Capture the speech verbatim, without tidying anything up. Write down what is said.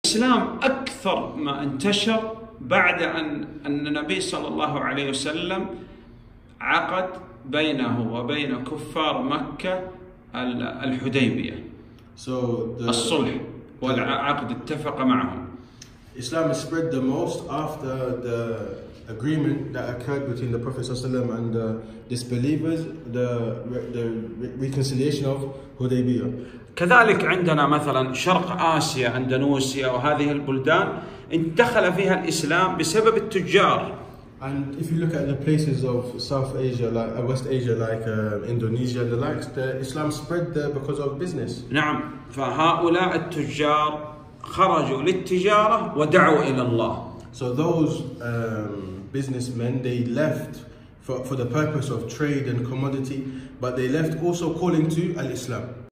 الإسلام أكثر ما انتشر بعد أن أن النبي صلى الله عليه وسلم عقد بينه وبين كفار مكة الحديبية. So the, الصلح والعقد اتفق معهم. Islam is spread the most after the agreement that occurred between the Prophet ﷺ and the disbelievers, the, the reconciliation of Hudaybiyah. كذلك عندنا مثلا شرق آسيا، أندونيسيا وهذه البلدان دخل فيها الإسلام بسبب التجار. And if you look at the places of South Asia, like uh, West Asia, like uh, Indonesia and the likes, the Islam spread there because of business. نعم، فهؤلاء التجار خرجوا للتجارة ودعوا إلى الله. So those um, businessmen, they left for, for the purpose of trade and commodity, but they left also calling to al-Islam.